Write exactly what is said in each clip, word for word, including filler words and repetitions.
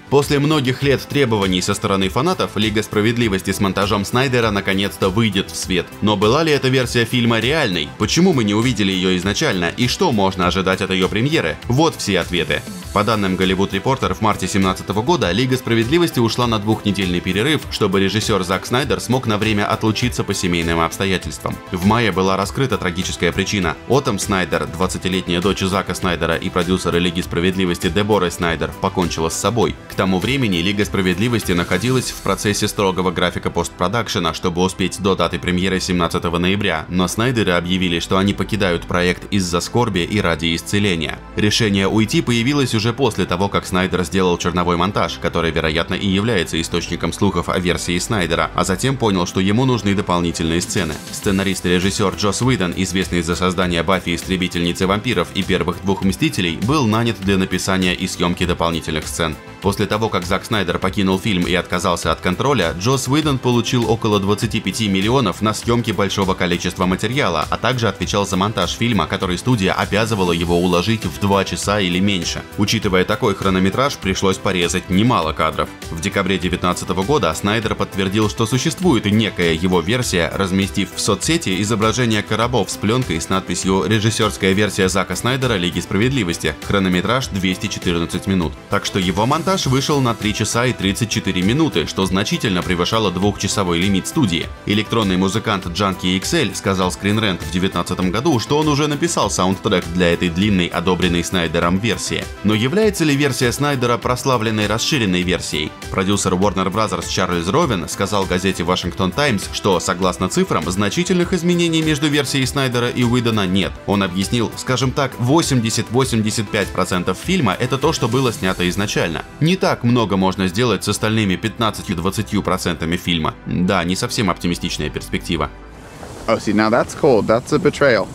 После многих лет требований со стороны фанатов, Лига Справедливости с монтажом Снайдера наконец-то выйдет в свет. Но была ли эта версия фильма реальной? Почему мы не увидели ее изначально? И что можно ожидать от ее премьеры? Вот все ответы. По данным Hollywood Reporter, в марте две тысячи семнадцатого года Лига Справедливости ушла на двухнедельный перерыв, чтобы режиссер Зак Снайдер смог на время отлучиться по семейным обстоятельствам. В мае была раскрыта трагическая причина. Отом Снайдер, двадцатилетняя дочь Зака Снайдера и продюсера Лиги Справедливости Дебора Снайдер, покончила с собой. К тому времени Лига Справедливости находилась в процессе строгого графика постпродакшена, чтобы успеть до даты премьеры семнадцатого ноября, но Снайдеры объявили, что они покидают проект из-за скорби и ради исцеления. Решение уйти появилось уже после того, как Снайдер сделал черновой монтаж, который, вероятно, и является источником слухов о версии Снайдера, а затем понял, что ему нужны дополнительные сцены. Сценарист и режиссер Джосс Уидон, известный за создание Баффи Истребительницы вампиров и первых двух Мстителей, был нанят для написания и съемки дополнительных сцен. После того, как Зак Снайдер покинул фильм и отказался от контроля, Джосс Уидон получил около двадцати пяти миллионов на съемки большого количества материала, а также отвечал за монтаж фильма, который студия обязывала его уложить в два часа или меньше. Учитывая такой хронометраж, пришлось порезать немало кадров. В декабре две тысячи девятнадцатого года Снайдер подтвердил, что существует некая его версия, разместив в соцсети изображение коробов с пленкой с надписью «Режиссерская версия Зака Снайдера Лиги Справедливости», хронометраж двести четырнадцать минут. Так что его монтаж вышел на три часа и тридцать четыре минуты, что значительно превышало двухчасовой лимит студии. Электронный музыкант Junkie икс эль сказал Screen Rant в две тысячи девятнадцатом году, что он уже написал саундтрек для этой длинной, одобренной Снайдером версии. Но является ли версия Снайдера прославленной расширенной версией? Продюсер Warner Brothers Чарльз Ровен сказал газете Washington Times, что, согласно цифрам, значительных изменений между версией Снайдера и Уидона нет. Он объяснил, скажем так, восемьдесят-восемьдесят пять процентов фильма — это то, что было снято изначально. Не так много можно сделать с остальными пятнадцатью-двадцатью процентами фильма. Да, не совсем оптимистичная перспектива. Oh, see, now that's cold. That's a betrayal.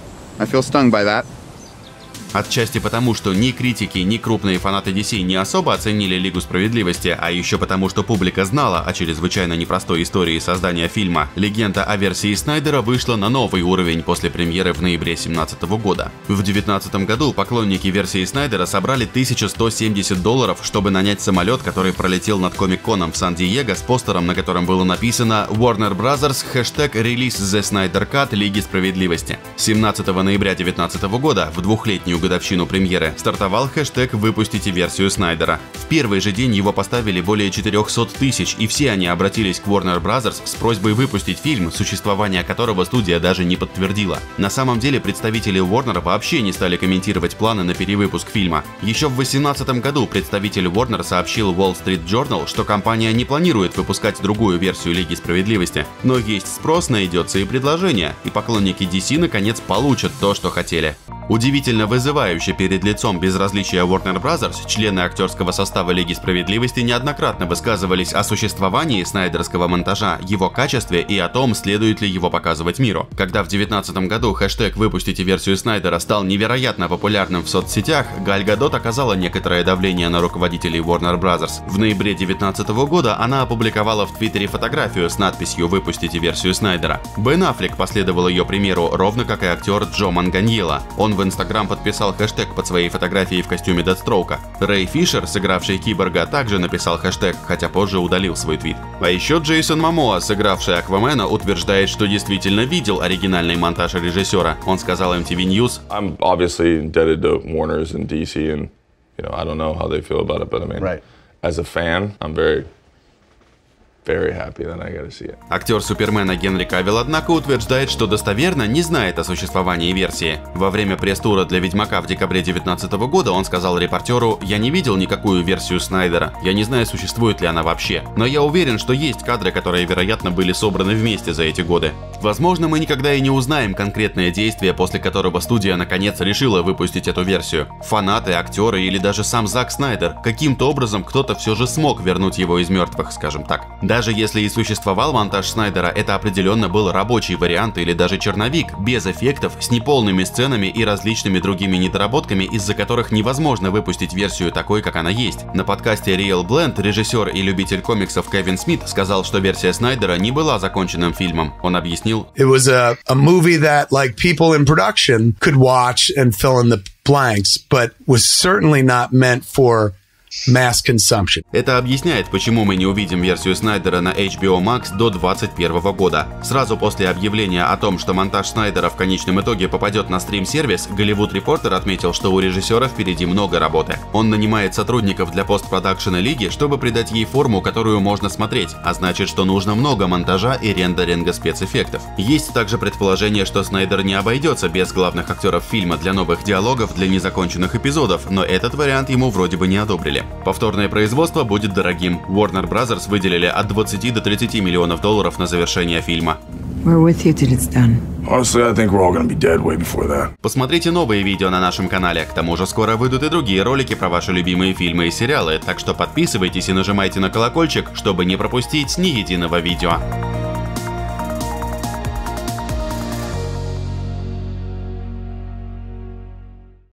I feel stung by that. Отчасти потому, что ни критики, ни крупные фанаты ди си не особо оценили Лигу Справедливости, а еще потому, что публика знала о чрезвычайно непростой истории создания фильма. Легенда о версии Снайдера вышла на новый уровень после премьеры в ноябре две тысячи семнадцатого года. В две тысячи девятнадцатом году поклонники версии Снайдера собрали тысячу сто семьдесят долларов, чтобы нанять самолет, который пролетел над Комик-Коном в Сан-Диего с постером, на котором было написано «Warner Brothers, хэштег Release the Snyder Cut Лиги Справедливости». семнадцатого ноября две тысячи девятнадцатого года, в двухлетнюю годовщину премьеры, стартовал хэштег «Выпустите версию Снайдера». В первый же день его поставили более четырехсот тысяч, и все они обратились к Warner Brothers с просьбой выпустить фильм, существование которого студия даже не подтвердила. На самом деле представители Warner вообще не стали комментировать планы на перевыпуск фильма. Еще в две тысячи восемнадцатом году представитель Warner сообщил Wall Street Journal, что компания не планирует выпускать другую версию Лиги Справедливости. Но есть спрос, найдется и предложение, и поклонники ди си наконец получат то, что хотели. Удивительно вызывающе перед лицом безразличия Warner Brothers, члены актерского состава Лиги Справедливости неоднократно высказывались о существовании снайдерского монтажа, его качестве и о том, следует ли его показывать миру. Когда в две тысячи девятнадцатом году хэштег «Выпустите версию Снайдера» стал невероятно популярным в соцсетях, Галь Гадот оказала некоторое давление на руководителей Warner Brothers. В ноябре две тысячи девятнадцатого года она опубликовала в Твиттере фотографию с надписью «Выпустите версию Снайдера». Бен Аффлек последовал ее примеру, ровно как и актер Джо Манганьелло. Он в Инстаграм подписал хэштег под своей фотографией в костюме Дедстроука. Рэй Фишер, сыгравший Киборга, также написал хэштег, хотя позже удалил свой твит. А еще Джейсон Момоа, сыгравший Аквамена, утверждает, что действительно видел оригинальный монтаж режиссера. Он сказал эм ти ви News: I'm obviously indebted to Warner's and ди си, and you know I don't know how they feel about it, but I mean, right. As a fan, I'm very Very happy that I got to see it. Актер Супермена Генри Кавилл, однако, утверждает, что достоверно не знает о существовании версии. Во время пресс-тура для Ведьмака в декабре две тысячи девятнадцатого года он сказал репортеру: «Я не видел никакую версию Снайдера. Я не знаю, существует ли она вообще. Но я уверен, что есть кадры, которые, вероятно, были собраны вместе за эти годы». Возможно, мы никогда и не узнаем конкретное действие, после которого студия наконец решила выпустить эту версию. Фанаты, актеры или даже сам Зак Снайдер, каким-то образом кто-то все же смог вернуть его из мертвых, скажем так. Даже если и существовал монтаж Снайдера, это определенно был рабочий вариант или даже черновик, без эффектов, с неполными сценами и различными другими недоработками, из-за которых невозможно выпустить версию такой, как она есть. На подкасте Real Blend режиссер и любитель комиксов Кевин Смит сказал, что версия Снайдера не была законченным фильмом. Он объяснил: It was a, a movie that, like, people in production could watch and fill in the blanks, but was certainly not meant for mass consumption. Это объясняет, почему мы не увидим версию Снайдера на эйч би о Max до двадцать первого года. Сразу после объявления о том, что монтаж Снайдера в конечном итоге попадет на стрим-сервис, Hollywood Reporter отметил, что у режиссера впереди много работы. Он нанимает сотрудников для постпродакшена Лиги, чтобы придать ей форму, которую можно смотреть, а значит, что нужно много монтажа и рендеринга спецэффектов. Есть также предположение, что Снайдер не обойдется без главных актеров фильма для новых диалогов для незаконченных эпизодов, но этот вариант ему вроде бы не одобрили. Повторное производство будет дорогим. Warner Brothers выделили от двадцати до тридцати миллионов долларов на завершение фильма. Посмотрите новые видео на нашем канале, к тому же скоро выйдут и другие ролики про ваши любимые фильмы и сериалы, так что подписывайтесь и нажимайте на колокольчик, чтобы не пропустить ни единого видео.